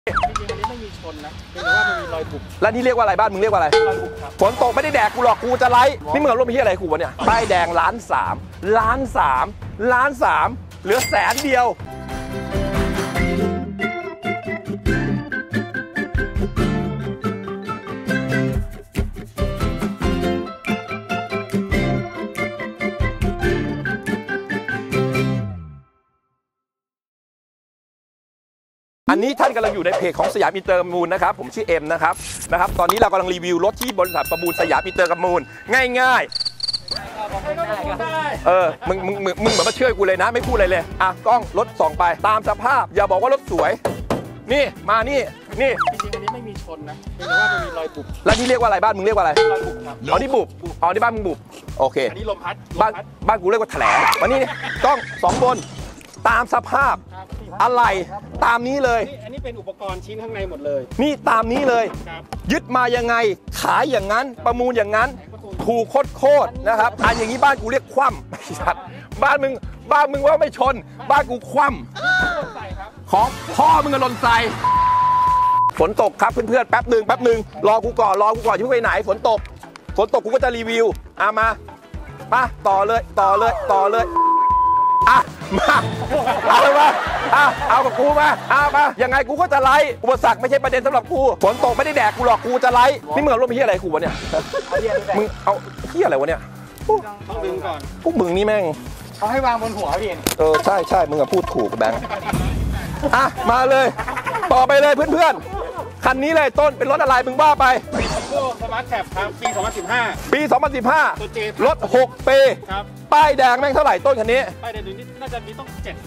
จริงๆอันนี้ไม่มีชนนะเพียงแต่ว่ามันมีรอยบุบแล้วนี่เรียกว่าอะไรบ้านมึงเรียกว่าอะไรรอยบุบครับฝนตกไม่ได้แดกกูหรอกกูจะไลฟ์นี่มึงเอารถมาที่อะไรกูวะเนี่ยป้ายแดง1,300,000 1,300,000เหลือ100,000เดียวอันนี้ท่านกำลังอยู่ในเพจของสยามอินเตอร์ประมูลนะครับผมชื่อเอ็มนะครับตอนนี้เรากำลังรีวิวรถที่บริษัทประมูลสยามอินเตอร์ประมูลง่ายๆมึงเหมือนมาเชื่อกูเลยนะไม่พูดอะไรเลยอ่ะกล้องรถส่องไปตามสภาพอย่าบอกว่ารถสวยนี่มานี่จริงๆอันนี้ไม่มีชนนะเพียงแต่ว่ามันมีรอยบุบแล้วนี่เรียกว่าอะไรบ้านมึงเรียกว่าอะไรรอยบุบครับอ๋อนี่บุบอ๋อนี่บ้านมึงบุบโอเคอันนี้ลมพัดบ้านกูเรียกว่าแถลงวันนี้กล้อง2 บนตามสภาพอะไรตามนี้เลยอันนี้เป็นอุปกรณ์ชิ้นข้างในหมดเลยนี่ตามนี้เลยยึดมายังไงขายอย่างนั้นประมูลอย่างนั้นถูกโคตรนะครับอันอย่างนี้บ้านกูเรียกคว่ำบ้านมึงว่าไม่ชนบ้านกูคว่ำของพ่อมึงกระลนใส่ฝนตกครับเพื่อนๆแป๊บหนึ่งรอกูก่อนอย่าเพิ่งไปไหนฝนตกกูก็จะรีวิวมาต่อเลยอ่ะมาเอาเลยมาเอากับกูมายังไงกูก็จะไล่อุปสรรคไม่ใช่ประเด็นสำหรับกูฝนตกไม่ได้แดกกูหรอกกูจะไล่นี่มึงเอารถมาที่อะไรกูวะเนี่ยมึงเอาที่อะไรวะเนี่ยต้องดึงก่อนพวกมึงนี่แม่งเขาให้วางบนหัวพี่ใช่มึงอะพูดถูกแบงค์มาเลยต่อไปเลยเพื่อนๆคันนี้เลยต้นเป็นรถอะไรมึงว่าไปสมาร์ทแคปครับปี 2015 รถ6 ปีครับป้ายแดงแม่งเท่าไหร่ต้นคันนี้ป้ายแดงนี้น่าจะมีต้อง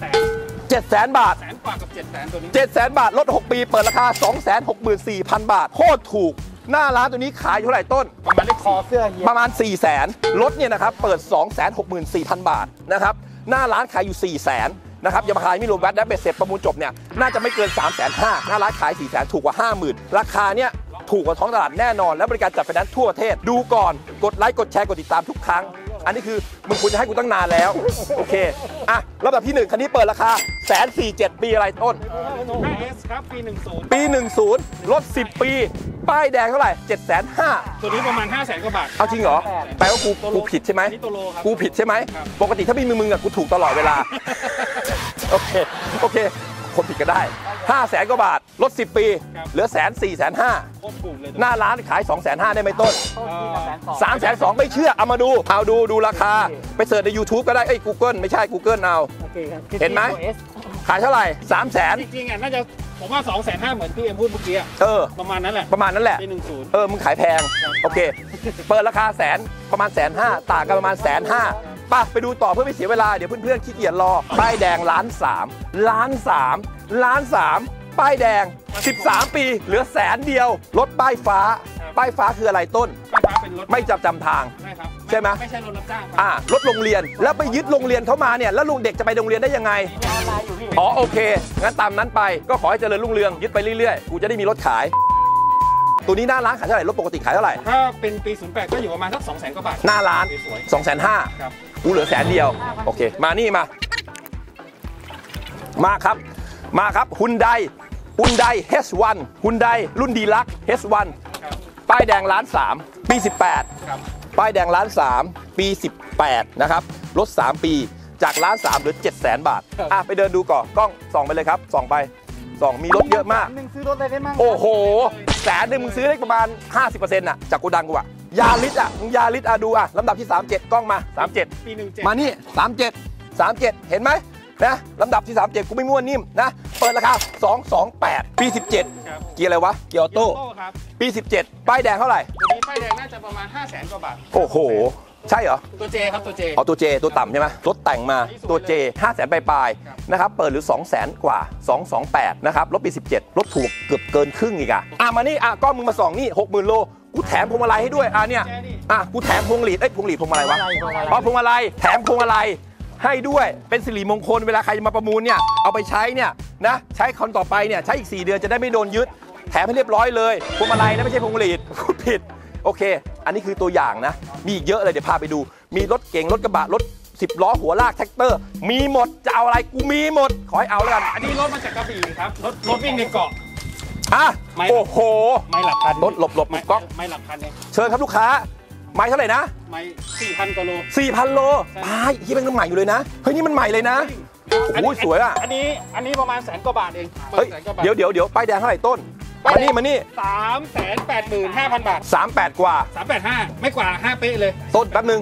700,000 บาท 100,000 กว่ากับ700,000ตัวนี้ 700,000 บาทรถ6 ปีเปิดราคา 264,000 บาทโคตรถูกหน้าร้านตัวนี้ขายเท่าไหร่ต้นประมาณเลขคอเสื้อประมาณ 400,000รถเนี่ยนะครับเปิด 264,000 บาทนะครับหน้าร้านขายอยู่ 400,000นะครับอย่ามาขายไม่รวมแวตและเบ็ดเสร็จประมูลจบเนี่ยน่าจะไม่เกิน 350,000หน้าร้านขาย 400,000ถูกกว่า 50,000ราคาเนี่ยถูกกว่าท้องตลาดแน่นอนและบริการจัดไฟแนนซ์ทั่วประเทศดูก่อนกดไลค์กดแชร์กดติดตามทุกครั้งอันนี้คือมึงควรจะให้กูตั้งนานแล้วโอเคลำดับที่1คันนี้เปิดราคา147,000ปีอะไรต้น 5S ครับปี 10รถ10 ปีป้ายแดงเท่าไหร่750,000 ตัวนี้ประมาณ 500,000 กว่าบาทเอาจริงเหรอแปลว่ากูผิดใช่ไหมกูผิดใช่ไหมปกติถ้ามีมึงกูถูกตลอดเวลาโอเคคนผิดก็ได้500,000 กว่าบาทรถ10 ปีเหลือ104,500หน้าร้านขาย 250,000ได้ไหมต้น320,000ไม่เชื่อเอามาดูราคาไปเสิร์ชใน YouTube ก็ได้Google ไม่ใช่ Google เอาเห็นไหมขายเท่าไหร่300,000 จริงๆน่าจะผมว่า250,000เหมือนที่เอ็มพูดเมื่อกี้ประมาณนั้นแหละปี10มึงขายแพงโอเคเปิดราคาประมาณ150,000ต่างกันประมาณ150,000ไปดูต่อเพื่อไม่เสียเวลาเดี๋ยวเพื่อนๆขี้เกียจรอป้ายแดง1,300,000ป้ายแดง13 ปีเหลือ100,000เดียวรถป้ายฟ้าคืออะไรต้นเป็นรถไม่จำทางใช่ไหมไม่ใช่รถรับจ้างรถโรงเรียนแล้วไปยึดโรงเรียนเขามาเนี่ยแล้วลุงเด็กจะไปโรงเรียนได้ยังไงโอเคงั้นตามนั้นไปก็ขอให้เจริญรุ่งเรืองยึดไปเรื่อยๆกูจะได้มีรถขายตัวนี้หน้าร้านขายเท่าไหร่รถปกติขายเท่าไหร่ถ้าเป็นปี08ก็อยู่ประมาณสัก200,000 กว่าบาทหน้าร้าน250,000 ครับกูเหลือ100,000เดียวโอเคมานี่มาครับฮุนได H1 ฮุนไดรุ่นดีลัก H1 ป้ายแดง1,300,000ปี18ป้ายแดง1,300,000ปี18นะครับรถ3 ปีจาก1,300,000เหลือ700,000 บาทไปเดินดูก่อนกล้องส่องไปเลยครับส่องมีรถเยอะมากซื้อรถอะไรได้มั่งโอ้โห100,000มึงซื้อได้ประมาณ 50% จากโกดังกูยาลิสยาลิสดูลำดับที่37กล้องมา37 ปี17 มานี่37เห็นไหมนะลำดับที่37กูไม่มั่วนิ่มนะเปิดราคา228ปี17เกียร์อะไรวะเกียร์ออโต้ปี17ป้ายแดงเท่าไหร่ตัวนี้ป้ายแดงน่าจะประมาณ500,000 กว่าบาทโอ้โหใช่เหรอตัวเจครับตัวเจตัวเจตัวต่ำใช่ไหมรถแต่งมาตัวเจ500,000ปลายนะครับเปิดหรือ200,000 กว่า228นะครับรถปี17รถถูกเกือบเกินครึ่งอีกมานี่กล้องมึงมาส่องนี่60,000 โลกูแถมพวงมาลัยให้ด้วยเนี่ยกูแถมพวงหลีดพวงหลีดพวงมาลัยวะพวงมาลัยแถมพวงมาลัยให้ด้วยเป็นสิริมงคลเวลาใครจะมาประมูลเนี่ยเอาไปใช้เนี่ยนะใช้คนต่อไปเนี่ยใช้อีก4 เดือนจะได้ไม่โดนยึดแถมให้เรียบร้อยเลยพวงมาลัยนะไม่ใช่พวงหลีดพูดผิดโอเคอันนี้คือตัวอย่างนะมีอีกเยอะเลยเดี๋ยวพาไปดูมีรถเก๋งรถกระบะรถ10 ล้อหัวลากแท็กเตอร์มีหมดจะเอาอะไรกูมีหมดขอให้เอาแล้วกันอันนี้รถมาจากกระบี่ครับรถวิ่งในเกาะโอ้โหไม่หลักพันต้นหลบกล้องไม่หลักพันเองเชิญครับลูกค้าไม้เท่าไหร่นะไม้4,000 กว่าโล 4,000 โลปายยี่เป็นใหม่อยู่เลยนะเฮ้ยนี่มันใหม่เลยนะโอ้โหสวยอ่ะอันนี้ประมาณ100,000 กว่าบาทเองเฮ้ยเดี๋ยวป้ายแดงเท่าไหร่ต้นมานี่ 385,000 บาท 38 กว่า 385ไม่กว่า5เป๊ะเลยต้นแป๊บนึง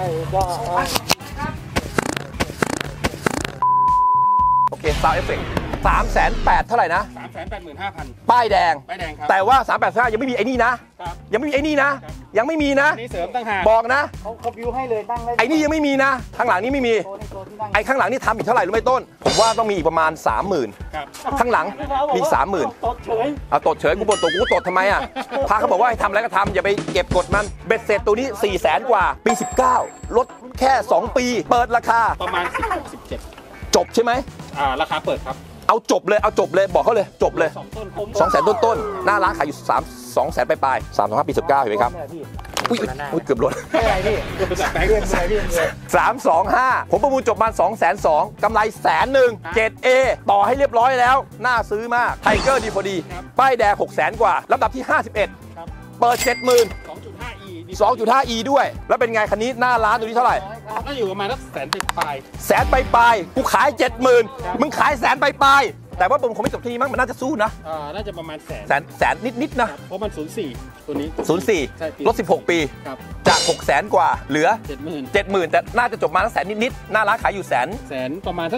โอเคซาวด์เอฟเฟกต์380,000เท่าไหร่นะ 385,000 ป้ายแดงครับแต่ว่า385ยังไม่มีไอ้นี่นะยังไม่มีไอ้นี่นะยังไม่มีนะนี่เสริมตั้งหากบอกนะเขาบิวให้เลยตั้งไอ้นี่ยังไม่มีนะข้างหลังนี่ไม่มีไอ้ข้างหลังนี่ทำอีกเท่าไหร่รู้ไหมต้นผมว่าต้องมีอีกประมาณ 30,000ข้างหลังมี 30,000 ตดเฉยเอาตดเฉยกูบ่นตัวกูตดทำไมอ่ะพาเขาบอกว่าให้ทำอะไรก็ทำอย่าไปเก็บกดมันเบ็ดเสร็จตัวนี้400,000 กว่าปี19ลดแค่2 ปีเปิดราคาประมาณ17จบใช่ไหมราคาเปิดครับเอาจบเลยบอกเขาเลยจบเลย200,000 ต้นหน้าร้านขายอยู่200,000 ปลาย325ปี19เห็นไหมครับอุ้ยเกือบลดอะไรพี่ 325ผมประมูลจบมา220,000กำไร100,000 7A ต่อให้เรียบร้อยแล้วน่าซื้อมากไทเกอร์ดีพอดีป้ายแดง600,000 กว่าลำดับที่51เปิด 70,000 2.5E ด้วยแล้วเป็นไงคันนี้หน้าร้านตัวนี้เท่าไหร่ก็อยู่ประมาณสัก100,000 ปลาย 100,000 ปลายกูขาย 70,000มึงขาย100,000 ปลายแต่ว่าผมคงไม่จบที่มั้งมันน่าจะสู้นะน่าจะประมาณแสนนิดนะเพราะมัน04ตัวนี้ 04ลด16 ปีจาก600,000 กว่าเหลือ 70,000แต่น่าจะจบมาแสนนิดหน้าร้านขายอยู่แสนประมาณสัก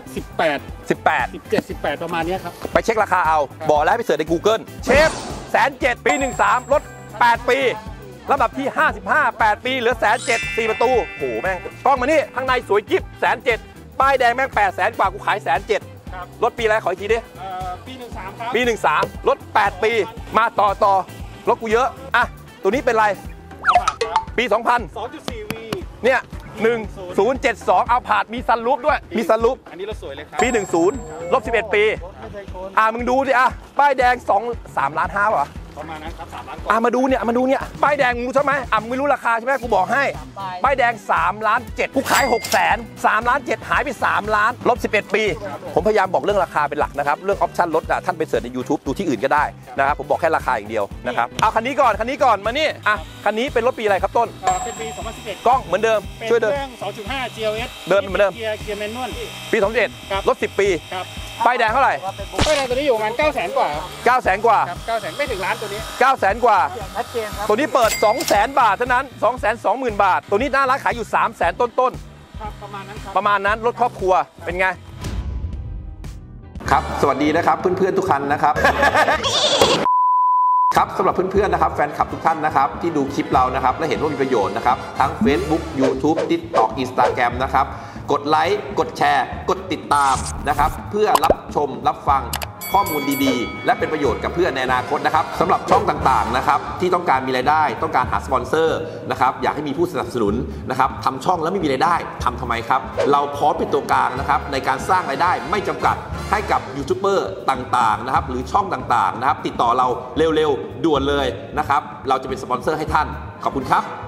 17ประมาณนี้ครับไปเช็คราคาเอาบอกแล้วไปเสิร์ชใน Google เชฟ107,000 ปี 13ลด8 ปีลำดับที่55 8 ปีเหลือ107,000 4 ประตูโหแม่งกล้องมานี่ข้างในสวยกิ๊บ107,000ป้ายแดงแม่ง800,000 กว่ากูขาย107,000รถปีอะไรขออีกทีดิปี13ครับปี13รถ8 ปีมาต่อรถกูเยอะอ่ะตัวนี้เป็นไรปี 2.4V เนี่ย1072เอาผาดมีซันรูฟด้วยมีซันรูฟอันนี้รถสวยเลยครับปี10ลบ11 ปีมึงดูดิป้ายแดง3.5 ล้านป่ะประมาณนั้นครับ3 ล้านกว่ามาดูเนี่ยป้ายแดงมึงใช่ไหมมึงไม่รู้ราคาใช่ไหมกูบอกให้ป้ายแดง3.7 ล้านกูขาย600,000 3.7 ล้านหายไป3 ล้านลบ11 ปีผมพยายามบอกเรื่องราคาเป็นหลักนะครับเรื่องออปชั่นลดท่านไปเสิร์ชใน YouTube ดูที่อื่นก็ได้นะครับผมบอกแค่ราคาอย่างเดียวนะครับเอาคันนี้ก่อนมานี่คันนี้เป็นรถปีอะไรครับต้นเป็นปี2011 กล้องเหมือนเดิมช่วยเดิน 2.5 GLS เดินเหมือนเดิมเกียร์แมนนวลปี2011รถ10 ปีป้ายแดงเท่าไหร่ป้ายแดงตัวนี้อยู่ประมาณ900,000 กว่า 900,000 กว่า 900,000ไม่ถึงล้านตัวนี้ 900,000 กว่าตัวนี้เปิด 200,000 บาทเท่านั้น 220,000 บาทตัวนี้หน้าร้านขายอยู่300,000 ต้นครับประมาณนั้นครับประมาณนั้นรถครอบครัวเป็นไงครับสวัสดีนะครับเพื่อนๆทุกคันนะครับ ครับสำหรับเพื่อนๆนะครับแฟนคลับทุกท่านนะครับที่ดูคลิปเรานะครับและเห็นว่ามีประโยชน์นะครับทั้ง Facebook YouTube TikTok Instagram นะครับกดไลค์กดแชร์กดติดตามนะครับเพื่อรับชมรับฟังข้อมูลดีๆและเป็นประโยชน์กับเพื่อนในอนาคตนะครับสำหรับช่องต่างๆนะครับที่ต้องการมีรายได้ต้องการหาสปอนเซอร์นะครับอยากให้มีผู้สนับสนุนนะครับทำช่องแล้วไม่มีรายได้ทำทำไมครับเราพร้อมเป็นตัวกลางนะครับในการสร้างรายได้ไม่จำกัดให้กับยูทูบเบอร์ต่างๆนะครับหรือช่องต่างๆนะครับติดต่อเราเร็วๆด่วนเลยนะครับเราจะเป็นสปอนเซอร์ให้ท่านขอบคุณครับ